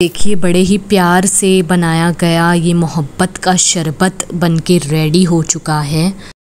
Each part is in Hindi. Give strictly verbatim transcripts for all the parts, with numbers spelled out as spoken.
देखिए बड़े ही प्यार से बनाया गया ये मोहब्बत का शरबत बनके रेडी हो चुका है।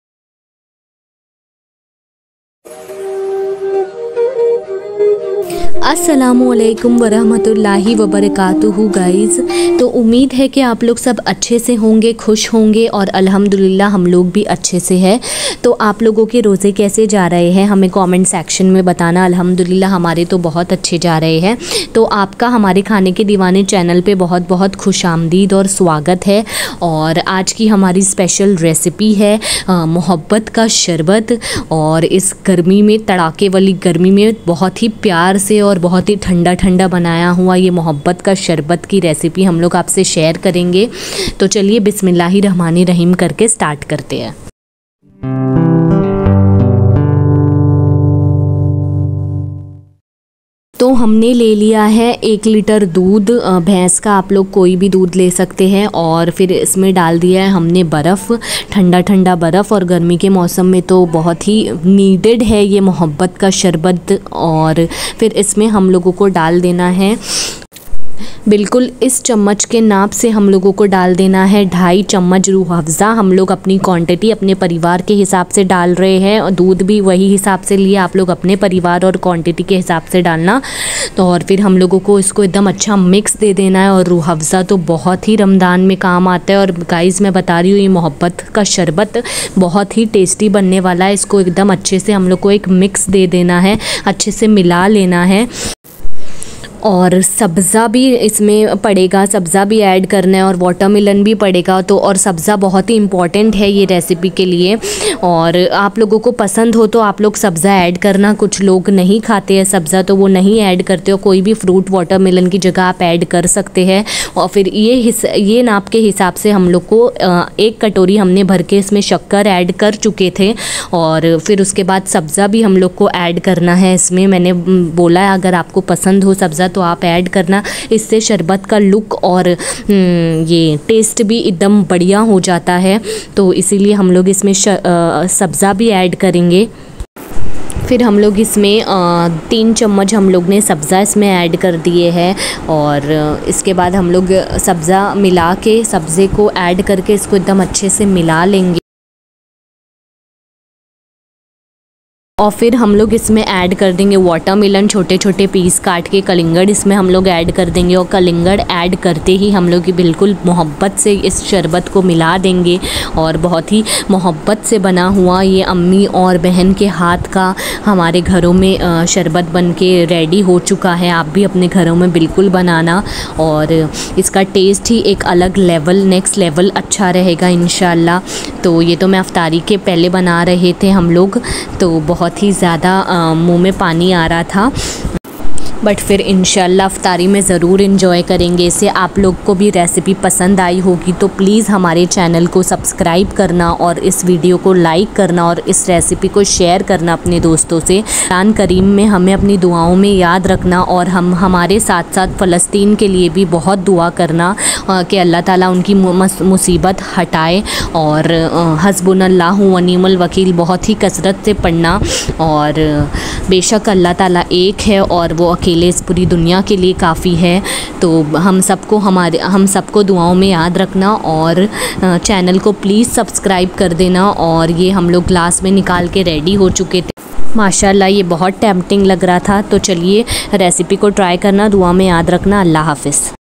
अस्सलामुअलैकुम वरहमतुल्लाहि वबरकातुहू गाइज़। तो उम्मीद है कि आप लोग सब अच्छे से होंगे, खुश होंगे और अल्हम्दुलिल्लाह हम लोग भी अच्छे से हैं। तो आप लोगों के रोज़े कैसे जा रहे हैं हमें कमेंट सेक्शन में बताना। अल्हम्दुलिल्लाह हमारे तो बहुत अच्छे जा रहे हैं। तो आपका हमारे खाने के दीवाने चैनल पे बहुत बहुत खुशामदीद और स्वागत है। और आज की हमारी स्पेशल रेसिपी है मोहब्बत का शरबत। और इस गर्मी में, तड़ाके वाली गर्मी में बहुत ही प्यार से और बहुत ही ठंडा ठंडा बनाया हुआ ये मोहब्बत का शरबत की रेसिपी हम लोग आपसे शेयर करेंगे। तो चलिए बिस्मिल्लाहिर्रहमानिर्रहीम करके स्टार्ट करते हैं। तो हमने ले लिया है एक लीटर दूध, भैंस का आप लोग कोई भी दूध ले सकते हैं। और फिर इसमें डाल दिया है हमने बर्फ़, ठंडा ठंडा बर्फ़। और गर्मी के मौसम में तो बहुत ही नीडेड है ये मोहब्बत का शरबत। और फिर इसमें हम लोगों को डाल देना है, बिल्कुल इस चम्मच के नाप से हम लोगों को डाल देना है ढाई चम्मच रूह अफ़ज़ा। हम लोग अपनी क्वांटिटी अपने परिवार के हिसाब से डाल रहे हैं और दूध भी वही हिसाब से लिए, आप लोग अपने परिवार और क्वांटिटी के हिसाब से डालना। तो और फिर हम लोगों को इसको एकदम अच्छा मिक्स दे देना है। और रूह अफ़ज़ा तो बहुत ही रमज़ान में काम आता है। और गाइज़ मैं बता रही हूँ ये मोहब्बत का शरबत बहुत ही टेस्टी बनने वाला है। इसको एकदम अच्छे से हम लोग को एक मिक्स दे देना है, अच्छे से मिला लेना है। और सब्ज़ा भी इसमें पड़ेगा, सब्ज़ा भी ऐड करना है और वाटरमेलन भी पड़ेगा। तो और सब्ज़ा बहुत ही इम्पॉर्टेंट है ये रेसिपी के लिए। और आप लोगों को पसंद हो तो आप लोग सब्ज़ा ऐड करना। कुछ लोग नहीं खाते हैं सब्ज़ा तो वो नहीं ऐड करते हो। कोई भी फ्रूट वाटरमेलन की जगह आप ऐड कर सकते हैं। और फिर ये हिस ये नाप के हिसाब से हम लोग को एक कटोरी हमने भर के इसमें शक्कर ऐड कर चुके थे। और फिर उसके बाद सब्ज़ा भी हम लोग को ऐड करना है इसमें। मैंने बोला है अगर आपको पसंद हो सब्ज़ा तो आप ऐड करना। इससे शरबत का लुक और ये टेस्ट भी एकदम बढ़िया हो जाता है। तो इसीलिए हम लोग इसमें सब्ज़ा भी ऐड करेंगे। फिर हम लोग इसमें तीन चम्मच हम लोग ने सब्ज़ा इसमें ऐड कर दिए हैं। और इसके बाद हम लोग सब्ज़ा मिला के, सब्ज़े को ऐड करके इसको एकदम अच्छे से मिला लेंगे। और फिर हम लोग इसमें ऐड कर देंगे वाटरमेलन, छोटे छोटे पीस काट के। कलिंगड़ इसमें हम लोग ऐड कर देंगे। और कलिंगड़ ऐड करते ही हम लोग बिल्कुल मोहब्बत से इस शरबत को मिला देंगे। और बहुत ही मोहब्बत से बना हुआ ये अम्मी और बहन के हाथ का हमारे घरों में शरबत बन के रेडी हो चुका है। आप भी अपने घरों में बिल्कुल बनाना। और इसका टेस्ट ही एक अलग लेवल, नेक्स्ट लेवल अच्छा रहेगा इंशाल्लाह। तो ये तो मैं अफ्तारी के पहले बना रहे थे हम लोग, तो बहुत ही ज़्यादा मुंह में पानी आ रहा था। बट फिर इंशाल्लाह अफ्तारी में ज़रूर इन्जॉय करेंगे इसे। आप लोग को भी रेसिपी पसंद आई होगी तो प्लीज़ हमारे चैनल को सब्सक्राइब करना और इस वीडियो को लाइक करना और इस रेसिपी को शेयर करना अपने दोस्तों से। कुरान करीम में हमें अपनी दुआओं में याद रखना। और हम हमारे साथ साथ फ़लस्तीन के लिए भी बहुत दुआ करना कि अल्लाह ताला उनकी मुसीबत हटाए। और हस्बुनल्लाहु व निअमल वकील बहुत ही कसरत से पढ़ना। और बेशक अल्लाह ताला एक है और वो अकेले इस पूरी दुनिया के लिए काफ़ी है। तो हम सबको हमारे हम सबको दुआओं में याद रखना। और चैनल को प्लीज़ सब्सक्राइब कर देना। और ये हम लोग ग्लास में निकाल के रेडी हो चुके थे। माशाल्लाह ये बहुत टेम्पटिंग लग रहा था। तो चलिए रेसिपी को ट्राई करना, दुआ में याद रखना। अल्लाह हाफ़िज़।